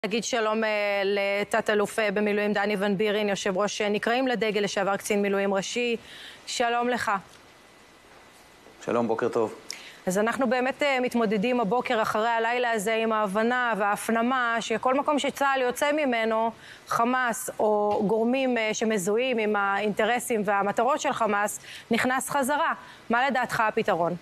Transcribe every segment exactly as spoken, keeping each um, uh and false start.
נגיד שלום לתת אלוף במילואים דני ון בירין, יושב ראש נקראים לדגל, לשעבר קצין מילואים ראשי. שלום לך. שלום, בוקר טוב. אז אנחנו באמת מתמודדים הבוקר אחרי הלילה הזה עם ההבנה וההפנמה שכל מקום שצה"ל יוצא ממנו, חמאס או גורמים שמזוהים עם האינטרסים והמטרות של חמאס, נכנס חזרה. מה לדעתך הפתרון?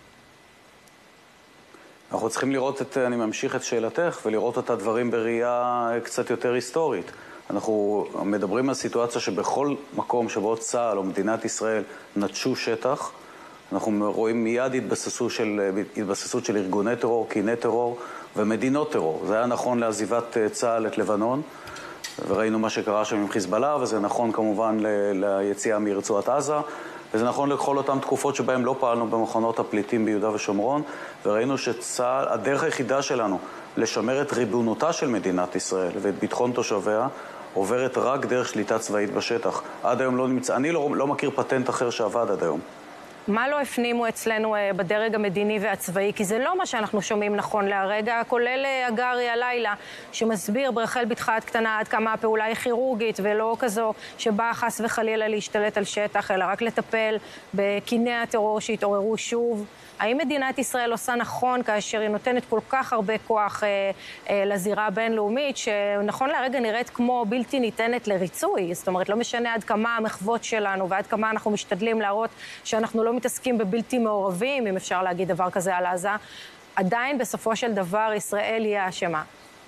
אנחנו צריכים לראות את, אני ממשיך את שאלתך, ולראות את הדברים בראייה קצת יותר היסטורית. אנחנו מדברים על סיטואציה שבכל מקום שבו צה"ל או מדינת ישראל נטשו שטח, אנחנו רואים מיד התבססות של, התבססות של ארגוני טרור, קיני טרור ומדינות טרור. זה היה נכון לעזיבת צה"ל את לבנון, וראינו מה שקרה שם עם חיזבאללה, וזה נכון כמובן ל, ליציאה מרצועת עזה, וזה נכון לכל אותם תקופות שבהם לא פעלנו במחנות הפליטים ביהודה ושומרון, וראינו שצה"ל, הדרך היחידה שלנו לשמר את ריבונותה של מדינת ישראל ואת ביטחון תושביה, עוברת רק דרך שליטה צבאית בשטח. עד היום לא נמצא, אני לא, לא מכיר פטנט אחר שעבד עד היום. מה לא הפנימו אצלנו בדרג המדיני והצבאי? כי זה לא מה שאנחנו שומעים נכון להרגע, כולל הגרי הלילה, שמסביר ברחל בתך הקטנה עד כמה הפעולה היא כירורגית, ולא כזו שבאה חס וחלילה להשתלט על שטח, אלא רק לטפל בקיני הטרור שהתעוררו שוב. האם מדינת ישראל עושה נכון כאשר היא נותנת כל כך הרבה כוח אה, אה, לזירה הבינלאומית, שנכון להרגע נראית כמו בלתי ניתנת לריצוי? זאת אומרת, לא משנה עד כמה המחוות שלנו ועד כמה אנחנו משתדלים להראות שאנחנו לא מתעסקים בבלתי מעורבים, אם אפשר להגיד דבר כזה על עזה, עדיין בסופו של דבר ישראל היא האשמה.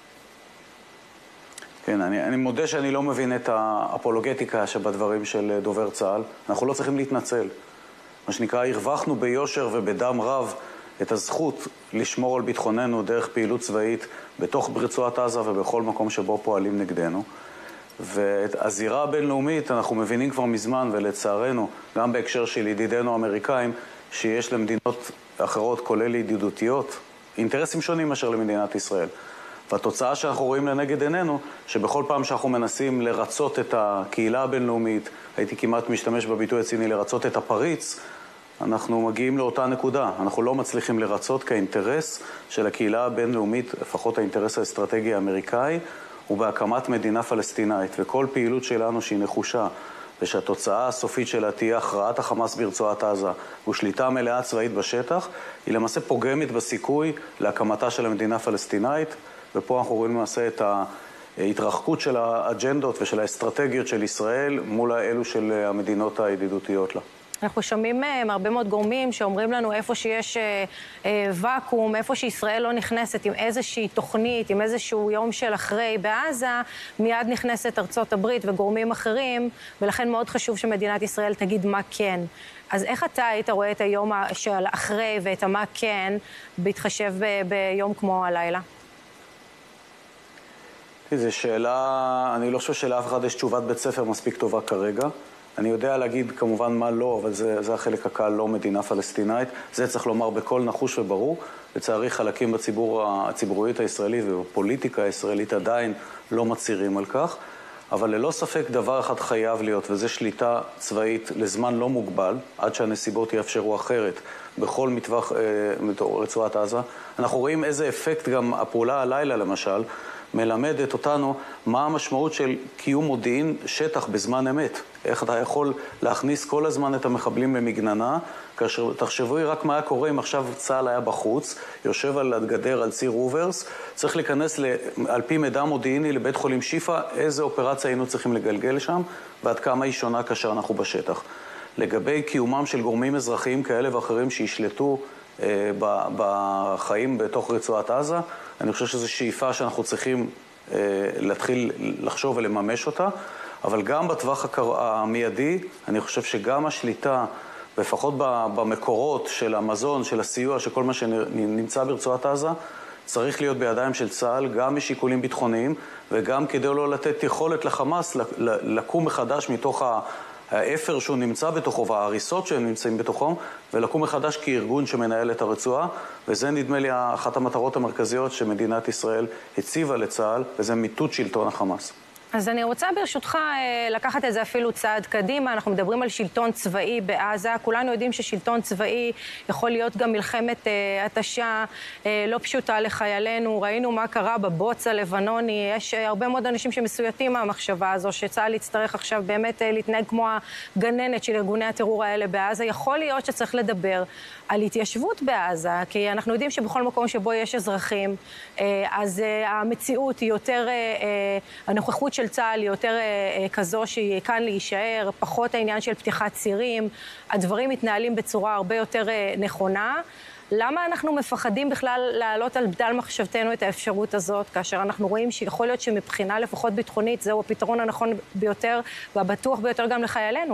כן, אני, אני מודה שאני לא מבין את האפולוגטיקה שבדברים של דובר צה"ל. אנחנו לא צריכים להתנצל. מה שנקרא, הרווחנו ביושר ובדם רב את הזכות לשמור על ביטחוננו דרך פעילות צבאית בתוך ברצועת עזה ובכל מקום שבו פועלים נגדנו. ואת הזירה הבינלאומית אנחנו מבינים כבר מזמן, ולצערנו, גם בהקשר של ידידינו האמריקאים, שיש למדינות אחרות, כולל ידידותיות, אינטרסים שונים מאשר למדינת ישראל. והתוצאה שאנחנו רואים לנגד עינינו, שבכל פעם שאנחנו מנסים לרצות את הקהילה הבינלאומית, הייתי כמעט משתמש בביטוי הציני לרצות את הפריץ, אנחנו מגיעים לאותה נקודה. אנחנו לא מצליחים לרצות כאינטרס של הקהילה הבינלאומית, לפחות האינטרס האסטרטגי האמריקאי, הוא בהקמת מדינה פלסטינאית. וכל פעילות שלנו שהיא נחושה, ושהתוצאה הסופית שלה תהיה הכרעת החמאס ברצועת עזה, ושליטה מלאה צבאית בשטח, היא למעשה פוגמת בסיכוי להקמתה של המדינה הפלסטינאית, ופה אנחנו רואים למעשה את ההתרחקות של האג'נדות ושל האסטרטגיות של ישראל מול האלו של המדינות הידידותיות לה. אנחנו שומעים מהרבה מאוד גורמים שאומרים לנו איפה שיש אה, אה, ואקום, איפה שישראל לא נכנסת עם איזושהי תוכנית, עם איזשהו יום של אחרי בעזה, מיד נכנסת ארצות הברית וגורמים אחרים, ולכן מאוד חשוב שמדינת ישראל תגיד מה כן. אז איך אתה היית רואה את היום של אחרי ואת המה כן, בהתחשב ב- ביום כמו הלילה? זו שאלה, אני לא חושב שלאף אחד יש תשובת בית ספר מספיק טובה כרגע. אני יודע להגיד כמובן מה לא, אבל זה, זה החלק הקל, לא מדינה פלסטינאית. זה צריך לומר בכל נחוש וברור. לצערי חלקים בציבור, הציבוריות הישראלית ובפוליטיקה הישראלית עדיין לא מצהירים על כך. אבל ללא ספק דבר אחד חייב להיות, וזה שליטה צבאית לזמן לא מוגבל, עד שהנסיבות יאפשרו אחרת בכל מטווח אה, רצועת עזה. אנחנו רואים איזה אפקט גם הפעולה הלילה למשל, מלמדת אותנו מה המשמעות של קיום מודיעין שטח בזמן אמת. איך אתה יכול להכניס כל הזמן את המחבלים למגננה, כאשר תחשבו רק מה היה קורה אם עכשיו צה"ל היה בחוץ, יושב על הגדר על ציר רוברס, צריך להיכנס על פי מידע מודיעיני לבית חולים שיפה, איזה אופרציה היינו צריכים לגלגל שם, ועד כמה היא שונה כאשר אנחנו בשטח. לגבי קיומם של גורמים אזרחיים כאלה ואחרים שישלטו אה, בחיים בתוך רצועת עזה, אני חושב שזו שאיפה שאנחנו צריכים אה, להתחיל לחשוב ולממש אותה, אבל גם בטווח הקר... המיידי, אני חושב שגם השליטה, לפחות במקורות של המזון, של הסיוע, של כל מה שנמצא ברצועת עזה, צריך להיות בידיים של צה"ל, גם משיקולים ביטחוניים, וגם כדי לא לתת יכולת לחמאס לקום מחדש מתוך האפר שהוא נמצא בתוכו, וההריסות שהם נמצאים בתוכו, ולקום מחדש כארגון שמנהל את הרצועה, וזה נדמה לי אחת המטרות המרכזיות שמדינת ישראל הציבה לצה"ל, וזה מיטוט שלטון החמאס. אז אני רוצה ברשותך לקחת את זה אפילו צעד קדימה. אנחנו מדברים על שלטון צבאי בעזה. כולנו יודעים ששלטון צבאי יכול להיות גם מלחמת התשה לא פשוטה לחיילינו. ראינו מה קרה בבוץ הלבנוני. יש הרבה מאוד אנשים שמסויטים מהמחשבה הזו, שצה"ל יצטרך עכשיו באמת להתנהג כמו הגננת של ארגוני הטרור האלה בעזה. יכול להיות שצריך לדבר על התיישבות בעזה, כי אנחנו יודעים שבכל מקום שבו יש אזרחים, אז המציאות היא יותר, הנוכחות של צה"ל היא יותר כזו שהיא כאן להישאר, פחות העניין של פתיחת צירים, הדברים מתנהלים בצורה הרבה יותר נכונה. למה אנחנו מפחדים בכלל להעלות על בדל מחשבתנו את האפשרות הזאת, כאשר אנחנו רואים שיכול להיות שמבחינה לפחות ביטחונית זהו הפתרון הנכון ביותר והבטוח ביותר גם לחיילינו?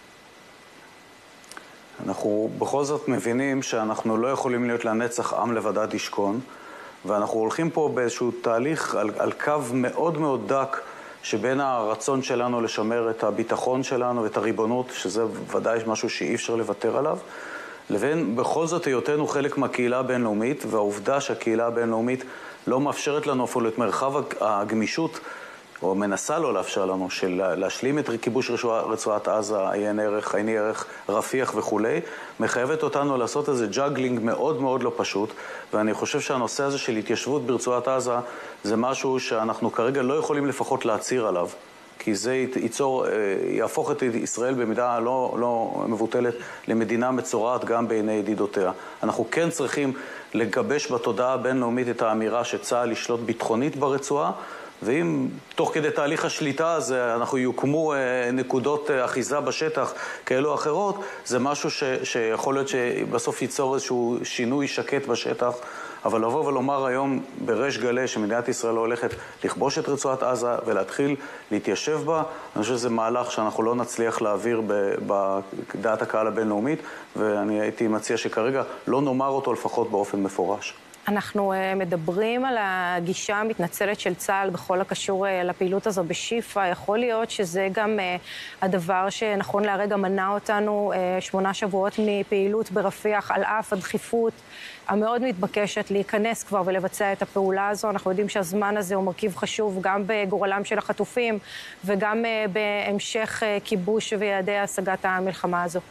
אנחנו בכל זאת מבינים שאנחנו לא יכולים להיות לנצח עם לבדד ישכון, ואנחנו הולכים פה באיזשהו תהליך על, על קו מאוד מאוד דק שבין הרצון שלנו לשמר את הביטחון שלנו ואת הריבונות, שזה ודאי משהו שאי אפשר לוותר עליו, לבין בכל זאת היותנו חלק מהקהילה הבינלאומית, והעובדה שהקהילה הבינלאומית לא מאפשרת לנו אפילו את מרחב הגמישות, או מנסה לא לאפשר לנו, של להשלים את כיבוש רצועת עזה, עין ערך, עיני ערך, רפיח וכולי, מחייבת אותנו לעשות איזה ג'אגלינג מאוד מאוד לא פשוט, ואני חושב שהנושא הזה של התיישבות ברצועת עזה זה משהו שאנחנו כרגע לא יכולים לפחות להציר עליו, כי זה ייצור, יהפוך את ישראל במידה לא, לא מבוטלת למדינה מצורעת גם בעיני ידידותיה. אנחנו כן צריכים לגבש בתודעה הבינלאומית את האמירה שצה"ל ישלוט ביטחונית ברצועה, ואם תוך כדי תהליך השליטה הזה אנחנו יוקמו נקודות אחיזה בשטח כאלו או אחרות, זה משהו ש, שיכול להיות שבסוף ייצור איזשהו שינוי שקט בשטח, אבל לבוא ולומר היום בריש גלי שמדינת ישראל לא הולכת לכבוש את רצועת עזה ולהתחיל להתיישב בה, אני חושב שזה מהלך שאנחנו לא נצליח להעביר בדעת הקהל הבינלאומית, ואני הייתי מציע שכרגע לא נאמר אותו לפחות באופן מפורש. אנחנו מדברים על הגישה המתנצלת של צה"ל בכל הקשור לפעילות הזו בשיפה. יכול להיות שזה גם הדבר שנכון להרגע מנע אותנו שמונה שבועות מפעילות ברפיח, על אף הדחיפות המאוד מתבקשת להיכנס כבר ולבצע את הפעולה הזו. אנחנו יודעים שהזמן הזה הוא מרכיב חשוב גם בגורלם של החטופים וגם בהמשך כיבוש ויעדי השגת המלחמה הזו.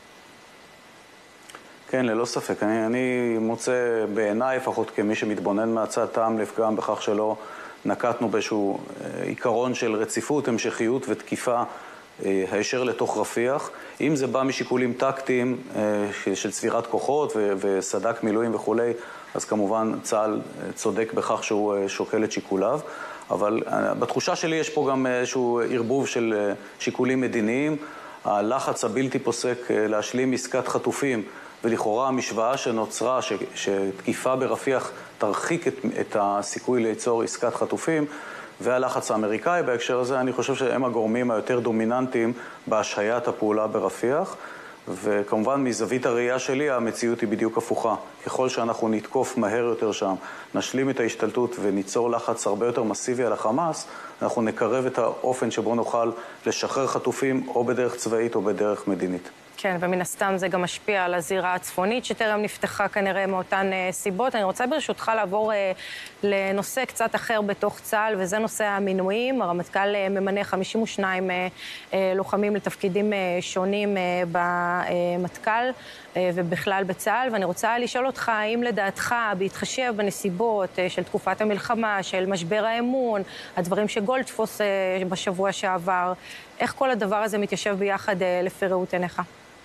כן, ללא ספק. אני, אני מוצא בעיניי, לפחות כמי שמתבונן מהצד, טעם לפגם בכך שלא נקטנו באיזשהו עיקרון של רציפות, המשכיות ותקיפה הישר לתוך רפיח. אם זה בא משיקולים טקטיים של צבירת כוחות וסדק מילואים וכולי, אז כמובן צה"ל צודק בכך שהוא שוקל את שיקוליו. אבל בתחושה שלי יש פה גם איזשהו ערבוב של שיקולים מדיניים. הלחץ הבלתי פוסק להשלים עסקת חטופים, ולכאורה המשוואה שנוצרה, ש, שתקיפה ברפיח תרחיק את, את הסיכוי ליצור עסקת חטופים, והלחץ האמריקאי בהקשר הזה, אני חושב שהם הגורמים היותר דומיננטיים בהשהיית הפעולה ברפיח, וכמובן מזווית הראייה שלי המציאות היא בדיוק הפוכה. ככל שאנחנו נתקוף מהר יותר שם, נשלים את ההשתלטות וניצור לחץ הרבה יותר מסיבי על החמאס, אנחנו נקרב את האופן שבו נוכל לשחרר חטופים או בדרך צבאית או בדרך מדינית. כן, ומן הסתם זה גם משפיע על הזירה הצפונית, שטרם נפתחה כנראה מאותן uh, סיבות. אני רוצה ברשותך לעבור uh, לנושא קצת אחר בתוך צה"ל, וזה נושא המינויים. הרמטכ"ל uh, ממנה חמישים ושניים uh, uh, לוחמים לתפקידים uh, שונים uh, במטכ"ל uh, ובכלל בצה"ל, ואני רוצה לשאול אותך, האם לדעתך, בהתחשב בנסיבות uh, של תקופת המלחמה, של משבר האמון, הדברים שגולדפוס uh, בשבוע שעבר, איך כל הדבר הזה מתיישב ביחד uh, לפי ראות עיניך?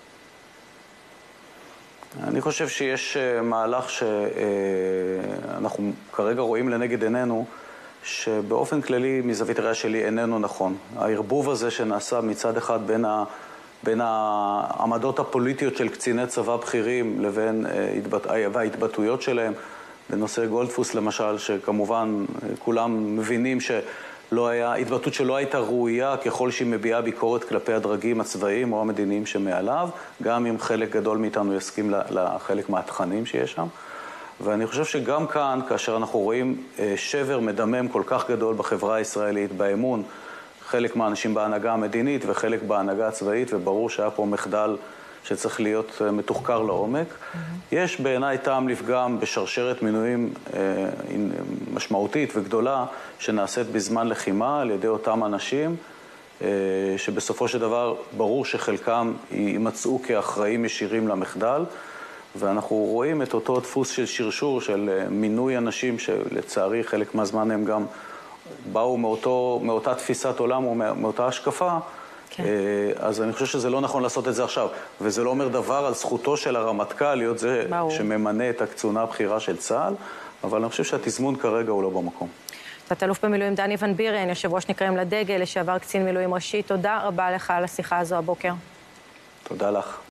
אני חושב שיש מהלך שאנחנו כרגע רואים לנגד עינינו, שבאופן כללי, מזווית הראייה שלי, איננו נכון. הערבוב הזה שנעשה מצד אחד בין, ה, בין העמדות הפוליטיות של קציני צבא בכירים לבין וההתבטאויות שלהם, בנושא גולדפוס למשל, שכמובן כולם מבינים ש... לא היה, התבטאות שלא הייתה ראויה ככל שהיא מביעה ביקורת כלפי הדרגים הצבאיים או המדיניים שמעליו, גם אם חלק גדול מאיתנו יסכים לחלק מהתכנים שיש שם. ואני חושב שגם כאן, כאשר אנחנו רואים שבר מדמם כל כך גדול בחברה הישראלית, באמון, חלק מהאנשים בהנהגה המדינית וחלק בהנהגה הצבאית, וברור שהיה פה מחדל שצריך להיות מתוחקר לעומק. יש בעיניי טעם לפגם בשרשרת מינויים משמעותית וגדולה שנעשית בזמן לחימה על ידי אותם אנשים, שבסופו של דבר ברור שחלקם יימצאו כאחראים ישירים למחדל, ואנחנו רואים את אותו דפוס של שרשור, של מינוי אנשים שלצערי חלק מהזמן הם גם באו מאותו, מאותה תפיסת עולם או מאותה השקפה, כן. אז אני חושב שזה לא נכון לעשות את זה עכשיו, וזה לא אומר דבר על זכותו של הרמטכ"ל להיות זה באו. שממנה את הקצונה הבכירה של צה"ל, אבל אני חושב שהתזמון כרגע הוא לא במקום. תת-אלוף במילואים דני ון בירן, יושב ראש נקראים לדגל, לשעבר קצין מילואים ראשי, תודה רבה לך על השיחה הזו הבוקר. תודה לך.